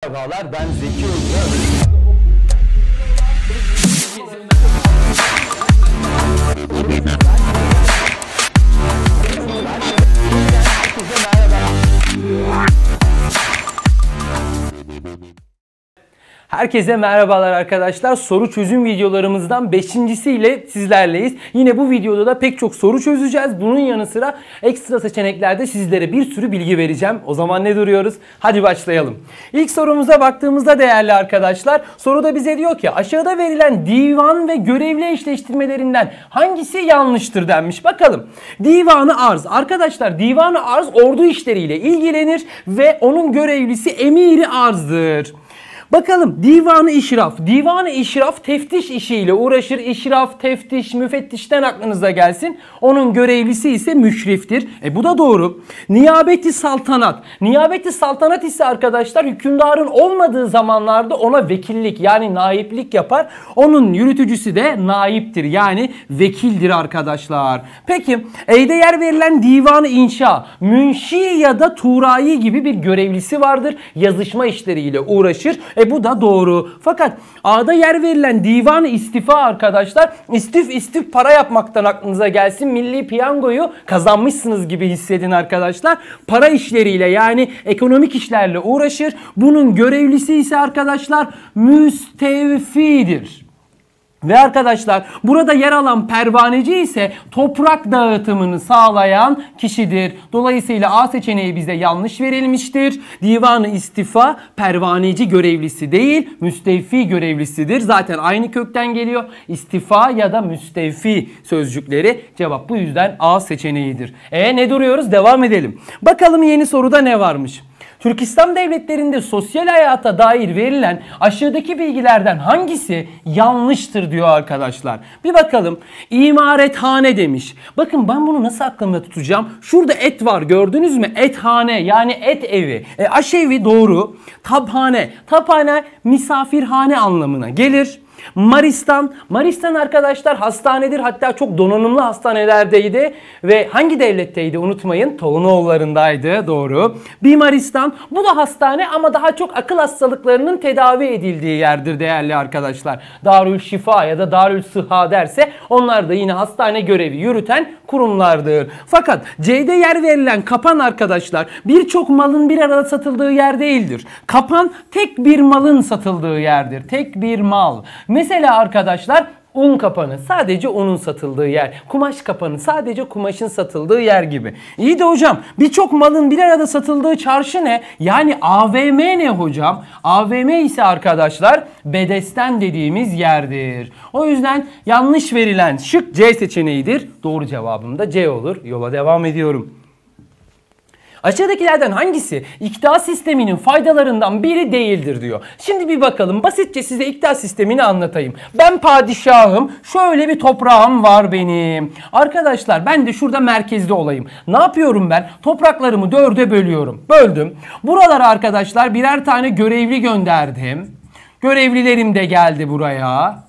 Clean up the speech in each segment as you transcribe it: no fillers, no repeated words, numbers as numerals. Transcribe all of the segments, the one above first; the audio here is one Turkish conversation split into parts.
Merhabalar, ben Zeki Hoca. Herkese merhabalar arkadaşlar. Soru çözüm videolarımızdan 5.'siyle sizlerleyiz. Yine bu videoda da pek çok soru çözeceğiz. Bunun yanı sıra ekstra seçeneklerde sizlere bir sürü bilgi vereceğim. O zaman ne duruyoruz? Hadi başlayalım. İlk sorumuza baktığımızda değerli arkadaşlar, soruda bize diyor ki aşağıda verilen divan ve görevli eşleştirmelerinden hangisi yanlıştır denmiş. Bakalım. Divanı arz. Arkadaşlar divanı arz ordu işleriyle ilgilenir ve onun görevlisi emiri arzdır. Bakalım divanı işraf. Divanı işraf teftiş işiyle uğraşır. İşraf, teftiş, müfettişten aklınıza gelsin. Onun görevlisi ise müşriftir. Bu da doğru. Niyabeti saltanat. Niyabeti saltanat ise arkadaşlar hükümdarın olmadığı zamanlarda ona vekillik yani naiplik yapar. Onun yürütücüsü de naiptir yani vekildir arkadaşlar. Peki E'de yer verilen divanı inşa. Münşi ya da tuğrayi gibi bir görevlisi vardır. Yazışma işleriyle uğraşır. Bu da doğru. Fakat A'da yer verilen divan-ı istifa arkadaşlar istif para yapmaktan aklınıza gelsin. Milli piyangoyu kazanmışsınız gibi hissedin arkadaşlar. Para işleriyle yani ekonomik işlerle uğraşır. Bunun görevlisi ise arkadaşlar müstevfidir. Ve arkadaşlar burada yer alan pervaneci ise toprak dağıtımını sağlayan kişidir. Dolayısıyla A seçeneği bize yanlış verilmiştir. Divan-ı istifa pervaneci görevlisi değil müstevfi görevlisidir. Zaten aynı kökten geliyor. İstifa ya da müstevfi sözcükleri. Cevap bu yüzden A seçeneğidir. Ne duruyoruz? Devam edelim. Bakalım yeni soruda ne varmış? Türk İslam devletlerinde sosyal hayata dair verilen aşağıdaki bilgilerden hangisi yanlıştır diyor arkadaşlar. Bir bakalım. İmarethane demiş. Bakın ben bunu nasıl aklımda tutacağım? Şurada et var gördünüz mü? Ethane yani et evi. Aşevi doğru. Taphane. Taphane misafirhane anlamına gelir. Maristan. Maristan arkadaşlar hastanedir. Hatta çok donanımlı hastanelerdeydi. Ve hangi devletteydi unutmayın. Toğunoğullarındaydı. Doğru. Bimaristan. Bu da hastane ama daha çok akıl hastalıklarının tedavi edildiği yerdir değerli arkadaşlar. Darülşifa ya da Darülsıha derse onlar da yine hastane görevi yürüten kurumlardır. Fakat C'de yer verilen Kapan arkadaşlar birçok malın bir arada satıldığı yer değildir. Kapan tek bir malın satıldığı yerdir. Tek bir mal. Mesela arkadaşlar un kapanı sadece unun satıldığı yer. Kumaş kapanı sadece kumaşın satıldığı yer gibi. İyi de hocam birçok malın bir arada satıldığı çarşı ne? Yani AVM ne hocam? AVM ise arkadaşlar bedesten dediğimiz yerdir. O yüzden yanlış verilen şık C seçeneğidir. Doğru cevabım da C olur. Yola devam ediyorum. Aşağıdakilerden hangisi iktidar sisteminin faydalarından biri değildir diyor. Şimdi bir bakalım basitçe size iktidar sistemini anlatayım. Ben padişahım, şöyle bir toprağım var benim. Arkadaşlar ben de şurada merkezde olayım. Ne yapıyorum ben? Topraklarımı 4'e bölüyorum. Böldüm. Buralara arkadaşlar birer tane görevli gönderdim. Görevlilerim de geldi buraya.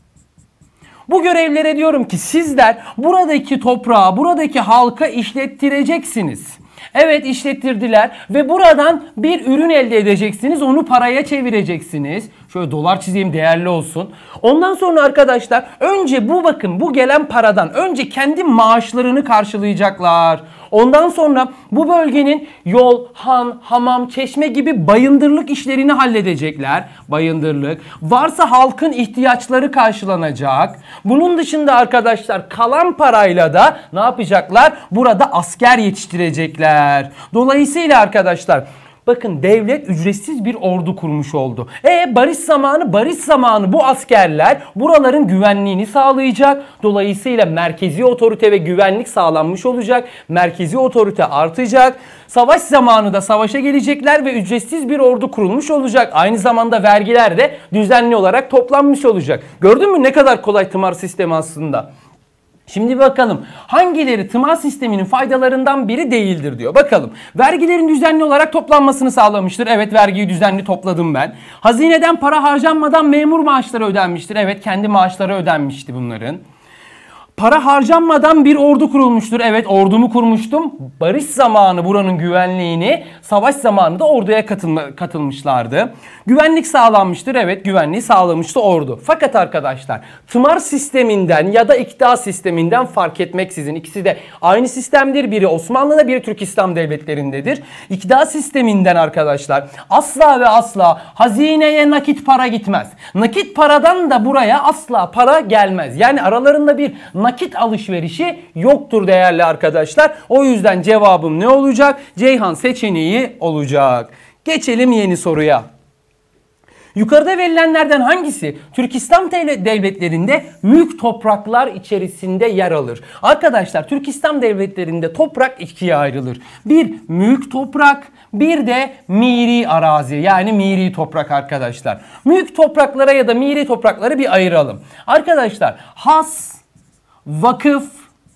Bu görevlilere diyorum ki sizler buradaki toprağı, buradaki halka işlettireceksiniz. Evet işlettirdiler ve buradan bir ürün elde edeceksiniz. Onu paraya çevireceksiniz. Şöyle dolar çizeyim değerli olsun. Ondan sonra arkadaşlar önce bu gelen paradan önce kendi maaşlarını karşılayacaklar. Ondan sonra bu bölgenin yol, han, hamam, çeşme gibi bayındırlık işlerini halledecekler. Bayındırlık. Varsa halkın ihtiyaçları karşılanacak. Bunun dışında arkadaşlar kalan parayla da ne yapacaklar? Burada asker yetiştirecekler. Dolayısıyla arkadaşlar bakın devlet ücretsiz bir ordu kurmuş oldu. Barış zamanı bu askerler buraların güvenliğini sağlayacak. Dolayısıyla merkezi otorite ve güvenlik sağlanmış olacak. Merkezi otorite artacak. Savaş zamanı da savaşa gelecekler ve ücretsiz bir ordu kurulmuş olacak. Aynı zamanda vergiler de düzenli olarak toplanmış olacak. Gördün mü ne kadar kolay tımar sistemi aslında? Şimdi bakalım hangileri tımar sisteminin faydalarından biri değildir diyor. Bakalım vergilerin düzenli olarak toplanmasını sağlamıştır. Evet vergiyi düzenli topladım ben. Hazineden para harcanmadan memur maaşları ödenmiştir. Evet kendi maaşları ödenmişti bunların. Para harcanmadan bir ordu kurulmuştur. Evet ordumu kurmuştum. Barış zamanı buranın güvenliğini savaş zamanında orduya katılmışlardı. Güvenlik sağlanmıştır. Evet, güvenliği sağlamıştı ordu. Fakat arkadaşlar tımar sisteminden ya da iktidar sisteminden fark etmeksizin ikisi de aynı sistemdir. Biri Osmanlı'da, biri Türk İslam Devletleri'ndedir. İktidar sisteminden arkadaşlar asla ve asla hazineye nakit para gitmez. Nakit paradan da buraya asla para gelmez. Yani aralarında bir nakit alışverişi yoktur değerli arkadaşlar. O yüzden cevabım ne olacak? Ceyhan seçeneği olacak. Geçelim yeni soruya. Yukarıda verilenlerden hangisi Türk İslam Devletleri'nde mülk topraklar içerisinde yer alır? Arkadaşlar Türk İslam Devletleri'nde toprak ikiye ayrılır. Bir mülk toprak, bir de miri arazi, yani miri toprak arkadaşlar. Mülk topraklara ya da miri toprakları bir ayıralım. Arkadaşlar has, vakıf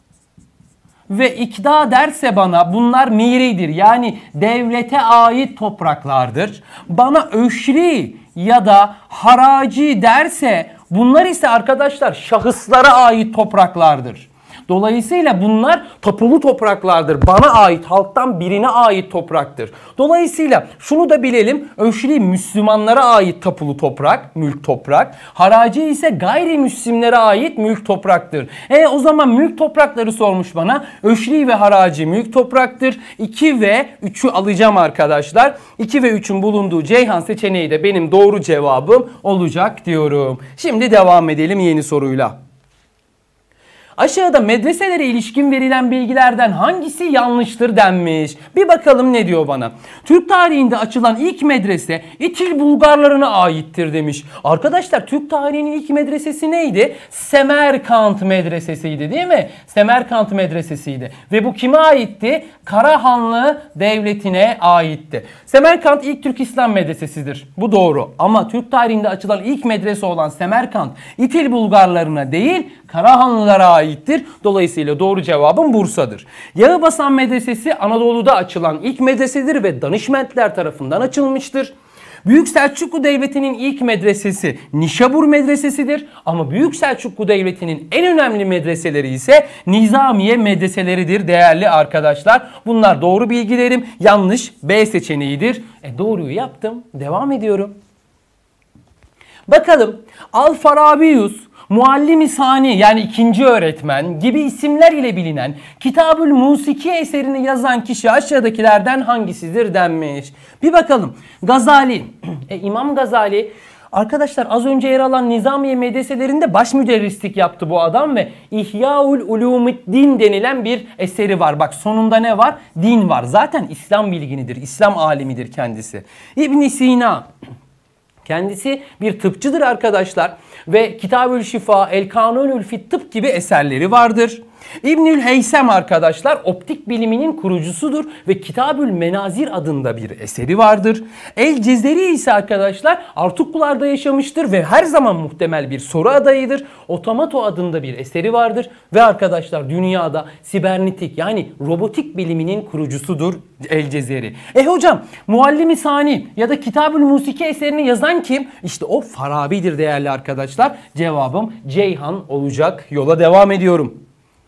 ve ikda derse bana bunlar miridir. Yani devlete ait topraklardır. Bana öşri ya da haraci derse bunlar ise arkadaşlar şahıslara ait topraklardır. Dolayısıyla bunlar tapulu topraklardır. Bana ait, halktan birine ait topraktır. Dolayısıyla şunu da bilelim. Öşri Müslümanlara ait tapulu toprak, mülk toprak. Haraci ise gayrimüslimlere ait mülk topraktır. O zaman mülk toprakları sormuş bana. Öşri ve haraci mülk topraktır. 2 ve 3'ü alacağım arkadaşlar. 2 ve 3'ün bulunduğu Ceyhan seçeneği de benim doğru cevabım olacak diyorum. Şimdi devam edelim yeni soruyla. Aşağıda medreselere ilişkin verilen bilgilerden hangisi yanlıştır denmiş. Bir bakalım ne diyor bana. Türk tarihinde açılan ilk medrese İtil Bulgarlarına aittir demiş. Arkadaşlar Türk tarihinin ilk medresesi neydi? Semerkant medresesiydi değil mi? Semerkant medresesiydi. Ve bu kime aitti? Karahanlı Devleti'ne aitti. Semerkant ilk Türk İslam medresesidir. Bu doğru. Ama Türk tarihinde açılan ilk medrese olan Semerkant İtil Bulgarlarına değil Karahanlılara aittir. Dolayısıyla doğru cevabım Bursa'dır. Yağıbasan Medresesi Anadolu'da açılan ilk medresedir ve Danişmentler tarafından açılmıştır. Büyük Selçuklu Devleti'nin ilk medresesi Nişabur Medresesidir. Ama Büyük Selçuklu Devleti'nin en önemli medreseleri ise Nizamiye medreseleridir değerli arkadaşlar. Bunlar doğru bilgilerim. Yanlış B seçeneğidir. Doğruyu yaptım. Devam ediyorum. Bakalım Al-Farabius, Muallim-i Sani yani ikinci öğretmen gibi isimler ile bilinen Kitab-ül Musiki eserini yazan kişi aşağıdakilerden hangisidir denmiş. Bir bakalım. Gazali. İmam Gazali arkadaşlar az önce yer alan Nizamiye medreselerinde baş müderrislik yaptı bu adam ve İhya-ül Ulûmiddin denilen bir eseri var. Bak sonunda ne var? Din var. Zaten İslam bilginidir. İslam alimidir kendisi. İbn Sina. Kendisi bir tıpçıdır arkadaşlar ve Kitab-ül Şifa, El Kanunül Fit Tıp gibi eserleri vardır. İbnül Heysem arkadaşlar optik biliminin kurucusudur ve Kitabül Menazir adında bir eseri vardır. El Cezeri ise arkadaşlar Artuklular'da yaşamıştır ve her zaman muhtemel bir soru adayıdır. Otomato adında bir eseri vardır ve arkadaşlar dünyada sibernetik yani robotik biliminin kurucusudur El Cezeri. Hocam Muallim-i Sani ya da Kitabül Musiki eserini yazan kim? İşte o Farabi'dir değerli arkadaşlar. Cevabım Ceyhan olacak. Yola devam ediyorum.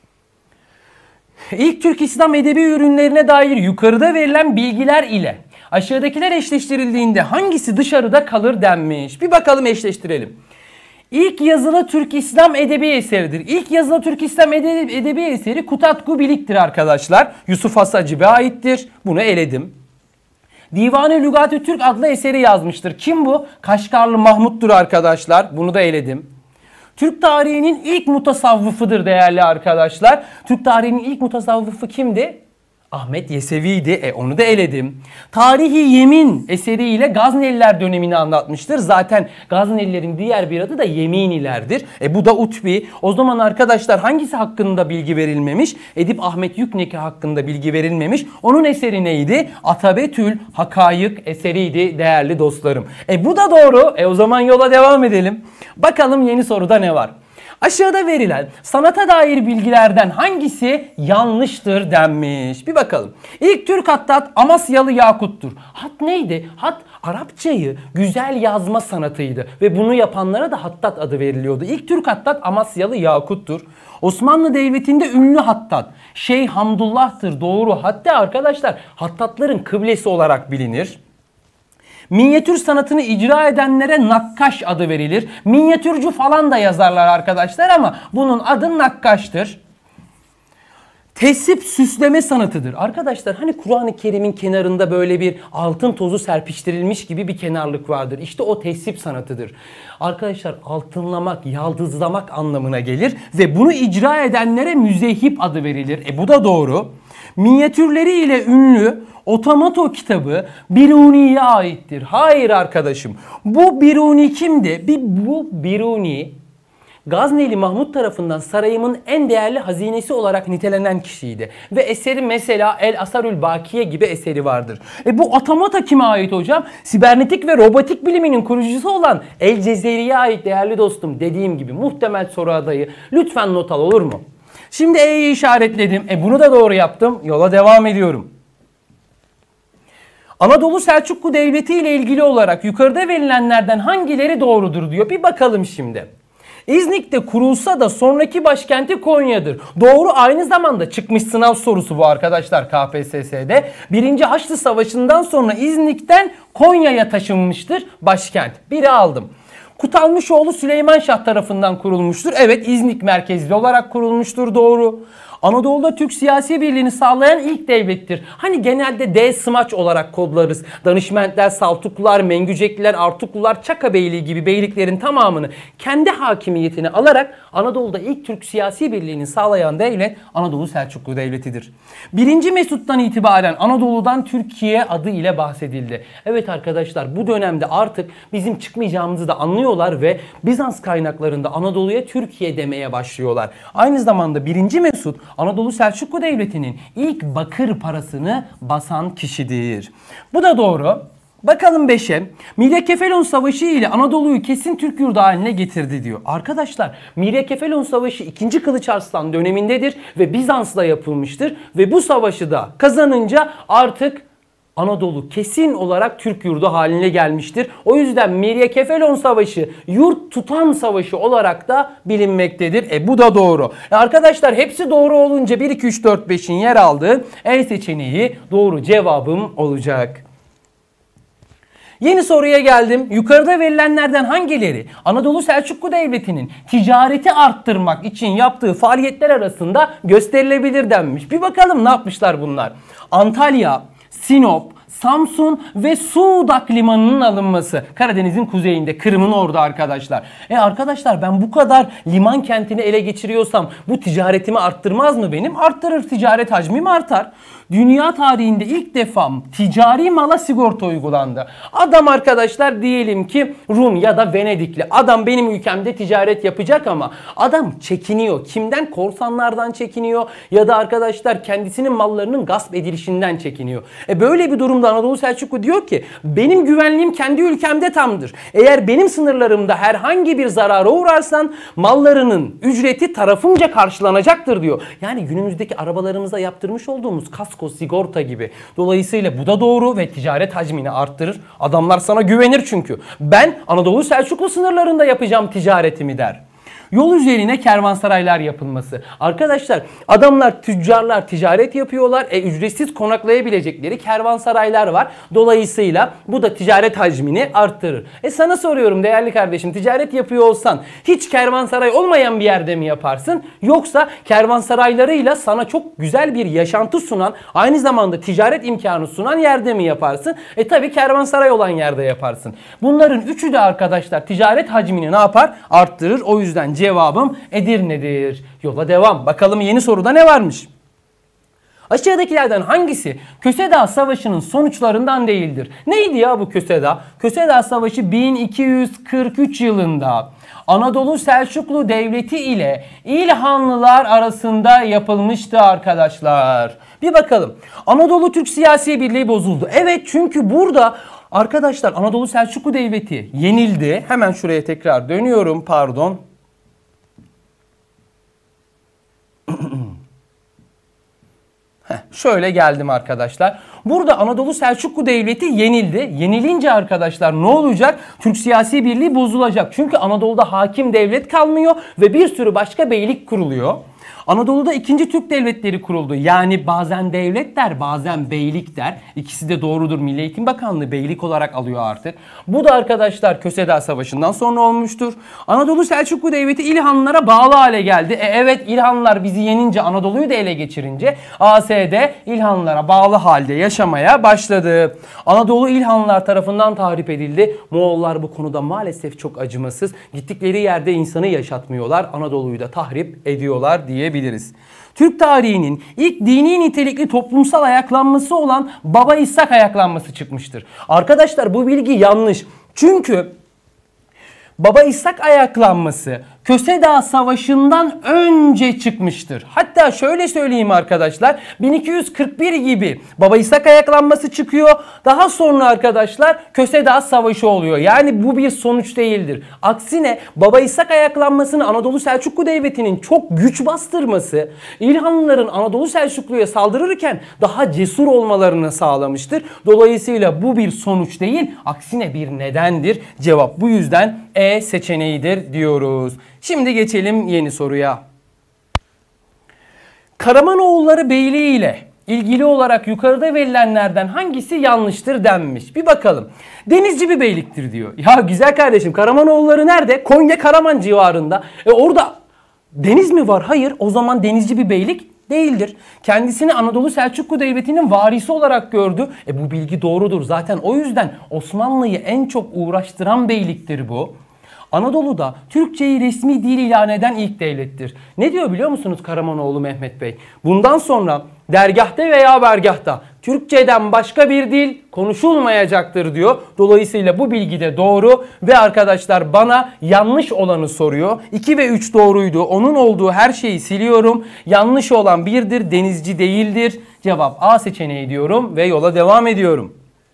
İlk Türk İslam edebi ürünlerine dair yukarıda verilen bilgiler ile aşağıdakiler eşleştirildiğinde hangisi dışarıda kalır denmiş. Bir bakalım eşleştirelim. İlk yazılı Türk İslam edebi eseridir. İlk yazılı Türk İslam edebi eseri Kutatku Bilik'tir arkadaşlar. Yusuf Has Hacib'e aittir. Bunu eledim. Divan-ı Lügat-ı Türk adlı eseri yazmıştır. Kim bu? Kaşgarlı Mahmut'tur arkadaşlar. Bunu da eledim. Türk tarihinin ilk mutasavvıfıdır değerli arkadaşlar. Türk tarihinin ilk mutasavvıfı kimdi? Ahmet Yesevi'ydi. Onu da eledim. Tarihi Yemin eseriyle Gazneliler dönemini anlatmıştır. Zaten Gaznelilerin diğer bir adı da Yeminilerdir. Bu da Utbi. O zaman arkadaşlar hangisi hakkında bilgi verilmemiş? Edip Ahmet Yükneki hakkında bilgi verilmemiş. Onun eseri neydi? Atabetül Hakayık eseriydi değerli dostlarım. Bu da doğru. O zaman yola devam edelim. Bakalım yeni soruda ne var? Aşağıda verilen sanata dair bilgilerden hangisi yanlıştır denmiş. Bir bakalım. İlk Türk hattat Amasyalı Yakut'tur. Hat neydi? Hat Arapçayı güzel yazma sanatıydı ve bunu yapanlara da hattat adı veriliyordu. İlk Türk hattat Amasyalı Yakut'tur. Osmanlı Devleti'nde ünlü hattat Şeyh Hamdullah'tır. Doğru. Hatta arkadaşlar hattatların kıblesi olarak bilinir. Minyatür sanatını icra edenlere nakkaş adı verilir. Minyatürcü falan da yazarlar arkadaşlar ama bunun adı nakkaştır. Tesip süsleme sanatıdır. Arkadaşlar hani Kur'an-ı Kerim'in kenarında böyle bir altın tozu serpiştirilmiş gibi bir kenarlık vardır. İşte o tesip sanatıdır. Arkadaşlar altınlamak, yaldızlamak anlamına gelir ve bunu icra edenlere müzehip adı verilir. Bu da doğru. Minyatürleriyle ünlü Otomato kitabı Biruni'ye aittir. Hayır arkadaşım. Bu Biruni kimdi? Bu Biruni Gazneli Mahmud tarafından sarayımın en değerli hazinesi olarak nitelenen kişiydi. Ve eseri mesela El Asarül Bakiye gibi eseri vardır. Bu otomata kime ait hocam? Sibernetik ve robotik biliminin kurucusu olan El Cezeri'ye ait değerli dostum. Dediğim gibi muhtemel soru adayı. Lütfen not al, olur mu? Şimdi E'yi işaretledim. Bunu da doğru yaptım. Yola devam ediyorum. Anadolu Selçuklu Devleti ile ilgili olarak yukarıda verilenlerden hangileri doğrudur diyor. Bir bakalım şimdi. İznik'te kurulsa da sonraki başkenti Konya'dır. Doğru, aynı zamanda çıkmış sınav sorusu bu arkadaşlar KPSS'de. 1. Haçlı Savaşı'ndan sonra İznik'ten Konya'ya taşınmıştır başkent. Biri aldım. Kutalmışoğlu Süleyman Şah tarafından kurulmuştur. Evet, İznik merkezli olarak kurulmuştur. Doğru. Anadolu'da Türk siyasi birliğini sağlayan ilk devlettir. Hani genelde D-Smaç olarak kodlarız. Danışmentler, Saltuklular, Mengücekliler, Artuklular, Çaka Beyliği gibi beyliklerin tamamını kendi hakimiyetine alarak Anadolu'da ilk Türk siyasi birliğini sağlayan devlet Anadolu Selçuklu Devleti'dir. 1. Mesut'tan itibaren Anadolu'dan Türkiye adı ile bahsedildi. Evet arkadaşlar, bu dönemde artık bizim çıkmayacağımızı da anlıyorlar ve Bizans kaynaklarında Anadolu'ya Türkiye demeye başlıyorlar. Aynı zamanda 1. Mesut Anadolu Selçuklu Devleti'nin ilk bakır parasını basan kişidir. Bu da doğru. Bakalım 5'e. Mirya-Kefalon Savaşı ile Anadolu'yu kesin Türk yurdu haline getirdi diyor. Arkadaşlar, Mirya-Kefalon Savaşı 2. Kılıç Arslan dönemindedir ve Bizans'la yapılmıştır. Ve bu savaşı da kazanınca artık Anadolu kesin olarak Türk yurdu haline gelmiştir. O yüzden Mirya-Kefalon Savaşı yurt tutan savaşı olarak da bilinmektedir. Bu da doğru. Arkadaşlar, hepsi doğru olunca 1, 2, 3, 4, 5'in yer aldığı E seçeneği doğru cevabım olacak. Yeni soruya geldim. Yukarıda verilenlerden hangileri Anadolu Selçuklu Devleti'nin ticareti arttırmak için yaptığı faaliyetler arasında gösterilebilir denmiş. Bir bakalım ne yapmışlar bunlar. Antalya, Sinop, Samsun ve Sudak limanının alınması. Karadeniz'in kuzeyinde, Kırım'ın orada arkadaşlar. Arkadaşlar, ben bu kadar liman kentini ele geçiriyorsam bu ticaretimi arttırmaz mı benim? Arttırır, ticaret hacmim artar. Dünya tarihinde ilk defa ticari mala sigorta uygulandı. Adam arkadaşlar diyelim ki Rum ya da Venedikli. Adam benim ülkemde ticaret yapacak ama adam çekiniyor. Kimden? Korsanlardan çekiniyor ya da arkadaşlar kendisinin mallarının gasp edilişinden çekiniyor. Böyle bir durumda Anadolu Selçuklu diyor ki benim güvenliğim kendi ülkemde tamdır. Eğer benim sınırlarımda herhangi bir zarara uğrarsan mallarının ücreti tarafımca karşılanacaktır diyor. Yani günümüzdeki arabalarımıza yaptırmış olduğumuz kasko, sigorta gibi. Dolayısıyla bu da doğru ve ticaret hacmini arttırır. Adamlar sana güvenir çünkü. Ben Anadolu Selçuklu sınırlarında yapacağım ticaretimi der. Yol üzerine kervansaraylar yapılması. Arkadaşlar, adamlar, tüccarlar ticaret yapıyorlar. Ücretsiz konaklayabilecekleri kervansaraylar var. Dolayısıyla bu da ticaret hacmini arttırır. Sana soruyorum değerli kardeşim, ticaret yapıyor olsan hiç kervansaray olmayan bir yerde mi yaparsın? Yoksa kervansaraylarıyla sana çok güzel bir yaşantı sunan, aynı zamanda ticaret imkanı sunan yerde mi yaparsın? Tabi kervansaray olan yerde yaparsın. Bunların üçü de arkadaşlar ticaret hacmini ne yapar? Arttırır. O yüzden cevabım Edirne'dir. Yola devam. Bakalım yeni soruda ne varmış? Aşağıdakilerden hangisi Köse Dağı Savaşı'nın sonuçlarından değildir? Neydi ya bu Köse Dağı? Köse Dağı Savaşı 1243 yılında Anadolu Selçuklu Devleti ile İlhanlılar arasında yapılmıştı arkadaşlar. Bir bakalım. Anadolu Türk siyasi birliği bozuldu. Evet, çünkü burada arkadaşlar Anadolu Selçuklu Devleti yenildi. Hemen şuraya tekrar dönüyorum, pardon. Şöyle geldim arkadaşlar. Burada Anadolu Selçuklu Devleti yenildi. Yenilince arkadaşlar ne olacak? Türk siyasi birliği bozulacak. Çünkü Anadolu'da hakim devlet kalmıyor ve bir sürü başka beylik kuruluyor. Anadolu'da ikinci Türk devletleri kuruldu. Yani bazen devlet der, bazen beylik der. İkisi de doğrudur. Milli Eğitim Bakanlığı beylik olarak alıyor artık. Bu da arkadaşlar Köseda Savaşı'ndan sonra olmuştur. Anadolu Selçuklu Devleti İlhanlılara bağlı hale geldi. Evet, İlhanlılar bizi yenince, Anadolu'yu da ele geçirince ASD İlhanlılara bağlı halde yaşamaya başladı. Anadolu İlhanlılar tarafından tahrip edildi. Moğollar bu konuda maalesef çok acımasız. Gittikleri yerde insanı yaşatmıyorlar. Anadolu'yu da tahrip ediyorlar diyebiliriz. Türk tarihinin ilk dini nitelikli toplumsal ayaklanması olan Baba İshak ayaklanması çıkmıştır. Arkadaşlar bu bilgi yanlış. Çünkü Baba İshak ayaklanması Köseda Savaşı'ndan önce çıkmıştır. Hatta şöyle söyleyeyim arkadaşlar, 1241 gibi Baba İshak ayaklanması çıkıyor. Daha sonra arkadaşlar Köseda Savaşı oluyor. Yani bu bir sonuç değildir. Aksine Baba İshak ayaklanmasını Anadolu Selçuklu Devleti'nin çok güç bastırması, İlhanlıların Anadolu Selçuklu'ya saldırırken daha cesur olmalarını sağlamıştır. Dolayısıyla bu bir sonuç değil, aksine bir nedendir. Cevap bu yüzden E seçeneğidir diyoruz. Şimdi geçelim yeni soruya. Karamanoğulları Beyliği ile ilgili olarak yukarıda verilenlerden hangisi yanlıştır denmiş. Bir bakalım. Denizci bir beyliktir diyor. Ya güzel kardeşim, Karamanoğulları nerede? Konya Karaman civarında. Orada deniz mi var? Hayır. O zaman denizci bir beylik değildir. Kendisini Anadolu Selçuklu Devleti'nin varisi olarak gördü. Bu bilgi doğrudur. Zaten o yüzden Osmanlı'yı en çok uğraştıran beyliktir bu. Anadolu'da Türkçeyi resmi dil ilan eden ilk devlettir. Ne diyor biliyor musunuz Karamanoğlu Mehmet Bey? Bundan sonra dergâhta veya bergâhta Türkçeden başka bir dil konuşulmayacaktır diyor. Dolayısıyla bu bilgi de doğru ve arkadaşlar bana yanlış olanı soruyor. 2 ve 3 doğruydu. Onun olduğu her şeyi siliyorum. Yanlış olan 1'dir, denizci değildir. Cevap A seçeneği diyorum ve yola devam ediyorum.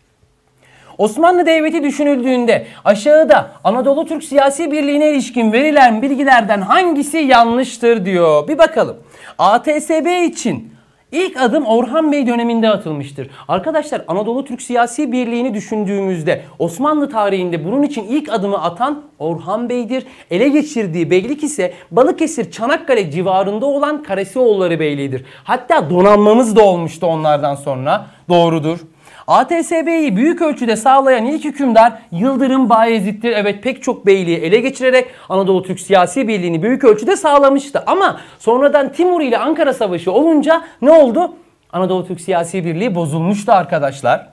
Osmanlı Devleti düşünüldüğünde aşağıda Anadolu Türk Siyasi Birliği'ne ilişkin verilen bilgilerden hangisi yanlıştır diyor. Bir bakalım. ATSB için ilk adım Orhan Bey döneminde atılmıştır. Arkadaşlar Anadolu Türk Siyasi Birliği'ni düşündüğümüzde Osmanlı tarihinde bunun için ilk adımı atan Orhan Bey'dir. Ele geçirdiği beylik ise Balıkesir, Çanakkale civarında olan Karasioğulları Beyliği'dir. Hatta donanmamız da olmuştu onlardan sonra. Doğrudur. ATSB'yi büyük ölçüde sağlayan ilk hükümdar Yıldırım Bayezid'dir. Evet, pek çok beyliği ele geçirerek Anadolu Türk Siyasi Birliği'ni büyük ölçüde sağlamıştı. Ama sonradan Timur ile Ankara Savaşı olunca ne oldu? Anadolu Türk Siyasi Birliği bozulmuştu arkadaşlar.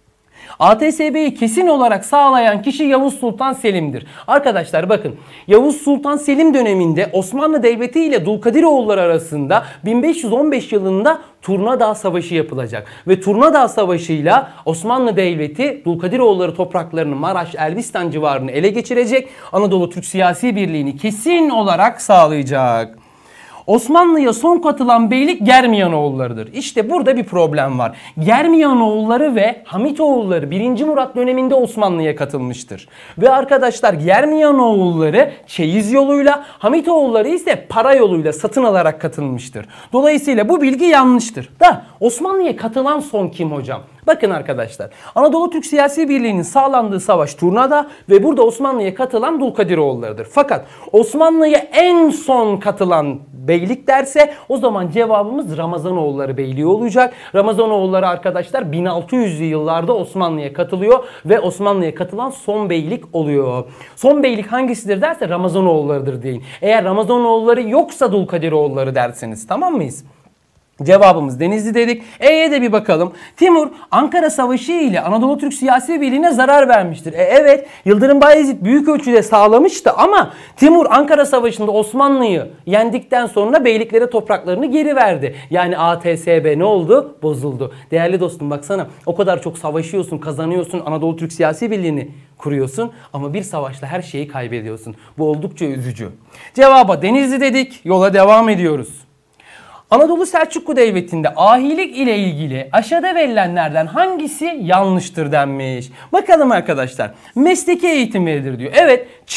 ATSB'yi kesin olarak sağlayan kişi Yavuz Sultan Selim'dir. Arkadaşlar bakın, Yavuz Sultan Selim döneminde Osmanlı Devleti ile Dulkadiroğulları arasında 1515 yılında Turnadağ Savaşı yapılacak. Ve Turnadağ Savaşı'yla Osmanlı Devleti Dulkadiroğulları topraklarını, Maraş, Elbistan civarını ele geçirecek. Anadolu Türk Siyasi Birliği'ni kesin olarak sağlayacak. Osmanlı'ya son katılan beylik Germiyanoğulları'dır. İşte burada bir problem var. Germiyanoğulları ve Hamitoğulları 1. Murat döneminde Osmanlı'ya katılmıştır. Ve arkadaşlar Germiyanoğulları çeyiz yoluyla, Hamitoğulları ise para yoluyla satın alarak katılmıştır. Dolayısıyla bu bilgi yanlıştır. Da Osmanlı'ya katılan son kim hocam? Bakın arkadaşlar, Anadolu Türk Siyasi Birliği'nin sağlandığı savaş Turnada ve burada Osmanlı'ya katılan Dulkadiroğulları'dır. Fakat Osmanlı'ya en son katılan beylik derse o zaman cevabımız Ramazanoğulları Beyliği olacak. Ramazanoğulları arkadaşlar 1600'lü yıllarda Osmanlı'ya katılıyor ve Osmanlı'ya katılan son beylik oluyor. Son beylik hangisidir derse Ramazanoğulları'dır deyin. Eğer Ramazanoğulları yoksa Dulkadiroğulları derseniz, tamam mıyız? Cevabımız Denizli dedik. E'ye de bir bakalım. Timur Ankara Savaşı ile Anadolu Türk Siyasi Birliği'ne zarar vermiştir. Evet, Yıldırım Bayezid büyük ölçüde sağlamıştı ama Timur Ankara Savaşı'nda Osmanlı'yı yendikten sonra beyliklere topraklarını geri verdi. Yani ATSB ne oldu? Bozuldu. Değerli dostum baksana, o kadar çok savaşıyorsun, kazanıyorsun, Anadolu Türk Siyasi Birliği'ni kuruyorsun ama bir savaşla her şeyi kaybediyorsun. Bu oldukça üzücü. Cevaba Denizli dedik. Yola devam ediyoruz. Anadolu Selçuklu Devleti'nde ahilik ile ilgili aşağıda verilenlerden hangisi yanlıştır denmiş. Bakalım arkadaşlar. Mesleki eğitim verilir diyor. Evet, çırak,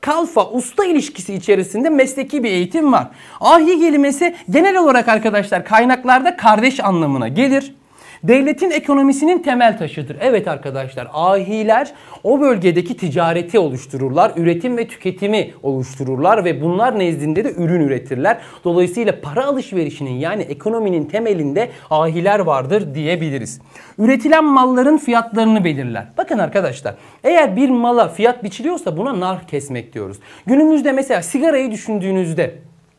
kalfa usta ilişkisi içerisinde mesleki bir eğitim var. Ahi kelimesi genel olarak arkadaşlar kaynaklarda kardeş anlamına gelir. Devletin ekonomisinin temel taşıdır. Evet arkadaşlar, ahiler o bölgedeki ticareti oluştururlar, üretim ve tüketimi oluştururlar ve bunlar nezdinde de ürün üretirler. Dolayısıyla para alışverişinin yani ekonominin temelinde ahiler vardır diyebiliriz. Üretilen malların fiyatlarını belirler. Bakın arkadaşlar, eğer bir mala fiyat biçiliyorsa buna nar kesmek diyoruz. Günümüzde mesela sigarayı düşündüğünüzde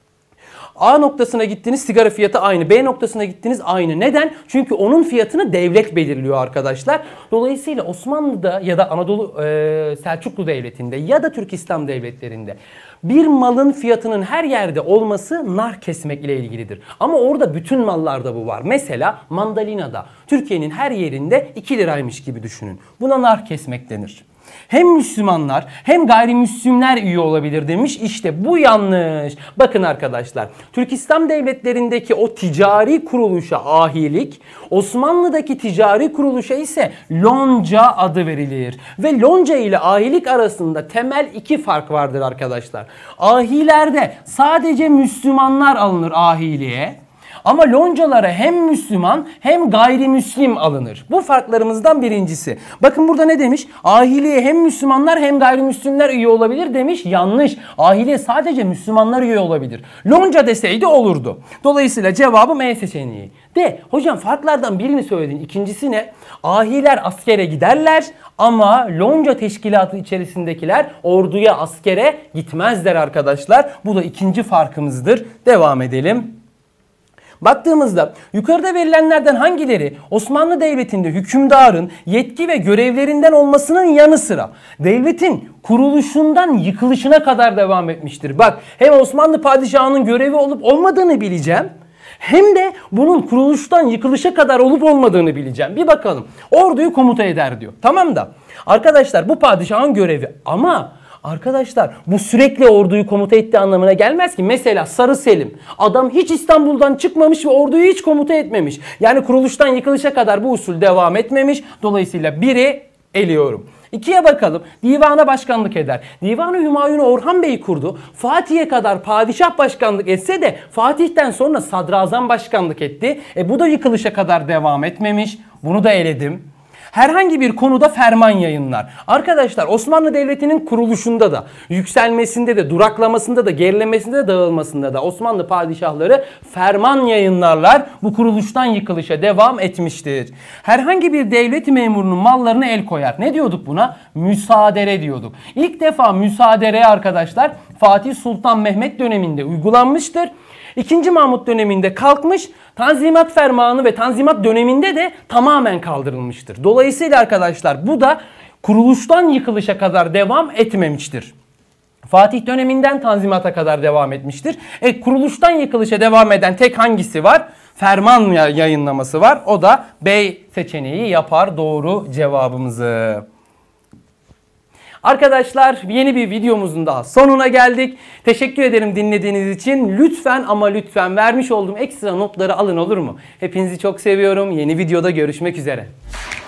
A noktasına gittiniz, sigara fiyatı aynı. B noktasına gittiniz, aynı. Neden? Çünkü onun fiyatını devlet belirliyor arkadaşlar. Dolayısıyla Osmanlı'da ya da Anadolu Selçuklu Devleti'nde ya da Türk İslam devletlerinde bir malın fiyatının her yerde olması nar kesmek ile ilgilidir. Ama orada bütün mallarda bu var. Mesela mandalinada Türkiye'nin her yerinde 2 liraymış gibi düşünün. Buna nar kesmek denir. Hem Müslümanlar hem gayrimüslimler üye olabilir demiş. İşte bu yanlış. Bakın arkadaşlar, Türk İslam devletlerindeki o ticari kuruluşa ahilik, Osmanlı'daki ticari kuruluşa ise lonca adı verilir. Ve lonca ile ahilik arasında temel 2 fark vardır arkadaşlar. Ahilerde sadece Müslümanlar alınır ahiliğe. Ama loncalara hem Müslüman hem gayrimüslim alınır. Bu farklarımızdan birincisi. Bakın burada ne demiş? Ahiliye hem Müslümanlar hem gayrimüslimler üye olabilir demiş. Yanlış. Ahiliye sadece Müslümanlar üye olabilir. Lonca deseydi olurdu. Dolayısıyla cevabım E seçeneği. De hocam farklardan birini söyledin. İkincisi ne? Ahiler askere giderler ama lonca teşkilatı içerisindekiler orduya askere gitmezler arkadaşlar. Bu da ikinci farkımızdır. Devam edelim. Baktığımızda yukarıda verilenlerden hangileri Osmanlı Devleti'nde hükümdarın yetki ve görevlerinden olmasının yanı sıra devletin kuruluşundan yıkılışına kadar devam etmiştir? Bak, hem Osmanlı padişahının görevi olup olmadığını bileceğim, hem de bunun kuruluştan yıkılışa kadar olup olmadığını bileceğim. Bir bakalım. Orduyu komuta eder diyor. Tamam da arkadaşlar bu padişahın görevi, ama arkadaşlar bu sürekli orduyu komuta ettiği anlamına gelmez ki. Mesela Sarı Selim, adam hiç İstanbul'dan çıkmamış ve orduyu hiç komuta etmemiş. Yani kuruluştan yıkılışa kadar bu usul devam etmemiş. Dolayısıyla biri eliyorum. 2'ye bakalım. Divana başkanlık eder. Divanı Hümayun'u Orhan Bey kurdu. Fatih'e kadar padişah başkanlık etse de Fatih'ten sonra sadrazam başkanlık etti. Bu da yıkılışa kadar devam etmemiş. Bunu da eledim. Herhangi bir konuda ferman yayınlar. Arkadaşlar Osmanlı Devleti'nin kuruluşunda da, yükselmesinde de, duraklamasında da, gerilemesinde de, dağılmasında da Osmanlı padişahları ferman yayınlarlar. Bu kuruluştan yıkılışa devam etmiştir. Herhangi bir devlet memurunun mallarına el koyar. Ne diyorduk buna? Müsaadere diyorduk. İlk defa müsaadere arkadaşlar Fatih Sultan Mehmet döneminde uygulanmıştır. 2. Mahmut döneminde kalkmış, Tanzimat Fermanı ve Tanzimat döneminde de tamamen kaldırılmıştır. Dolayısıyla arkadaşlar bu da kuruluştan yıkılışa kadar devam etmemiştir. Fatih döneminden Tanzimat'a kadar devam etmiştir. Kuruluştan yıkılışa devam eden tek hangisi var? Ferman yayınlaması var. O da B seçeneği yapar doğru cevabımızı. Arkadaşlar yeni bir videomuzun daha sonuna geldik. Teşekkür ederim dinlediğiniz için. Lütfen ama lütfen vermiş olduğum ekstra notları alın, olur mu? Hepinizi çok seviyorum. Yeni videoda görüşmek üzere.